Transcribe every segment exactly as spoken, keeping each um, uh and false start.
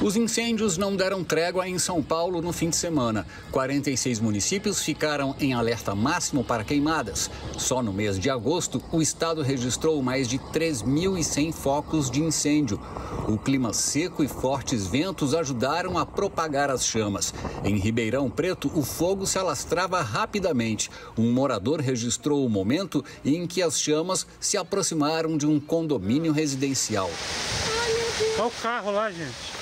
Os incêndios não deram trégua em São Paulo no fim de semana. quarenta e seis municípios ficaram em alerta máximo para queimadas. Só no mês de agosto, o estado registrou mais de três mil e cem focos de incêndio. O clima seco e fortes ventos ajudaram a propagar as chamas. Em Ribeirão Preto, o fogo se alastrava rapidamente. Um morador registrou o momento em que as chamas se aproximaram de um condomínio residencial. Olha o carro lá, gente.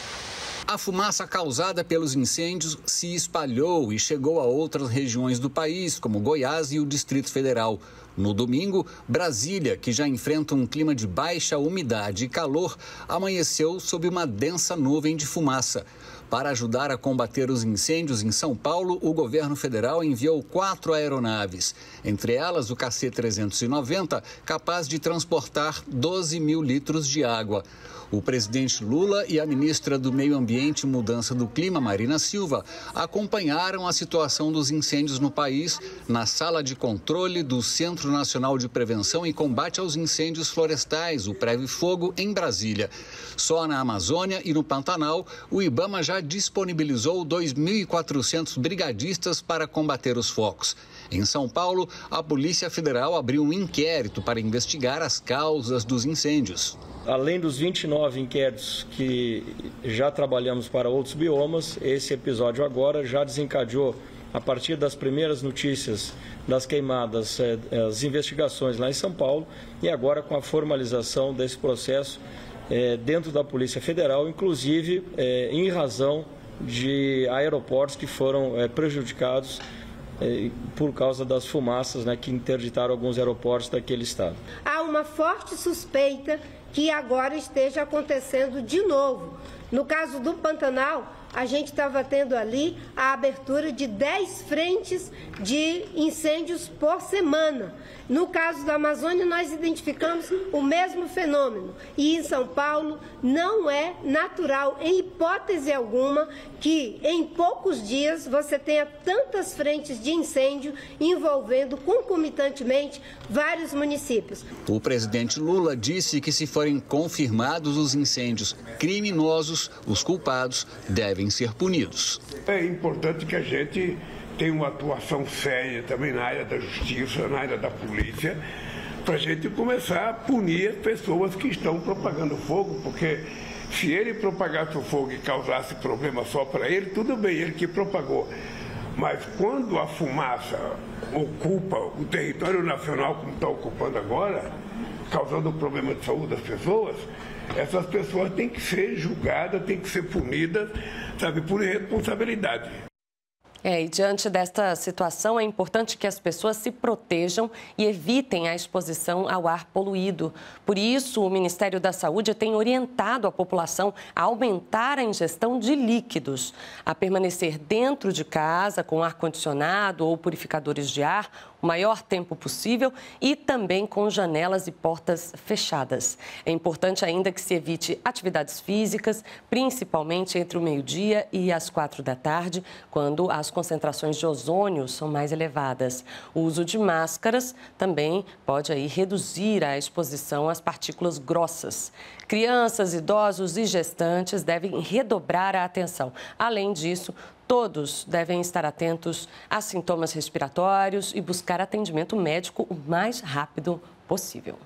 A fumaça causada pelos incêndios se espalhou e chegou a outras regiões do país, como Goiás e o Distrito Federal. No domingo, Brasília, que já enfrenta um clima de baixa umidade e calor, amanheceu sob uma densa nuvem de fumaça. Para ajudar a combater os incêndios em São Paulo, o governo federal enviou quatro aeronaves. Entre elas, o K C trezentos e noventa, capaz de transportar doze mil litros de água. O presidente Lula e a ministra do Meio Ambiente e Mudança do Clima, Marina Silva, acompanharam a situação dos incêndios no país na sala de controle do Centro Nacional de Prevenção e Combate aos Incêndios Florestais, o Previfogo, em Brasília. Só na Amazônia e no Pantanal, o IBAMA já disponibilizou dois mil e quatrocentos brigadistas para combater os focos. Em São Paulo, a Polícia Federal abriu um inquérito para investigar as causas dos incêndios. Além dos vinte e nove inquéritos que já trabalhamos para outros biomas, esse episódio agora já desencadeou, a partir das primeiras notícias das queimadas, as investigações lá em São Paulo, e agora com a formalização desse processo dentro da Polícia Federal, inclusive em razão de aeroportos que foram prejudicados por causa das fumaças, né, que interditaram alguns aeroportos daquele estado. Há uma forte suspeita que agora esteja acontecendo de novo. No caso do Pantanal, a gente estava tendo ali a abertura de dez frentes de incêndios por semana. No caso da Amazônia, nós identificamos o mesmo fenômeno. E em São Paulo, não é natural, em hipótese alguma, que em poucos dias você tenha tantas frentes de incêndio envolvendo concomitantemente vários municípios. O presidente Lula disse que, se forem confirmados os incêndios criminosos, os culpados devem ser punidos. É importante que a gente tenha uma atuação séria também na área da justiça, na área da polícia, para a gente começar a punir as pessoas que estão propagando fogo, porque se ele propagasse o fogo e causasse problema só para ele, tudo bem, ele que propagou. Mas quando a fumaça ocupa o território nacional, como está ocupando agora, causando problema de saúde das pessoas, essas pessoas têm que ser julgadas, têm que ser punidas, sabe, por irresponsabilidade. É, e diante desta situação, é importante que as pessoas se protejam e evitem a exposição ao ar poluído. Por isso, o Ministério da Saúde tem orientado a população a aumentar a ingestão de líquidos, a permanecer dentro de casa com ar-condicionado ou purificadores de ar o maior tempo possível e também com janelas e portas fechadas. É importante ainda que se evite atividades físicas, principalmente entre o meio-dia e as quatro da tarde, quando as concentrações de ozônio são mais elevadas. O uso de máscaras também pode aí reduzir a exposição às partículas grossas. Crianças, idosos e gestantes devem redobrar a atenção. Além disso, todos devem estar atentos a sintomas respiratórios e buscar atendimento médico o mais rápido possível.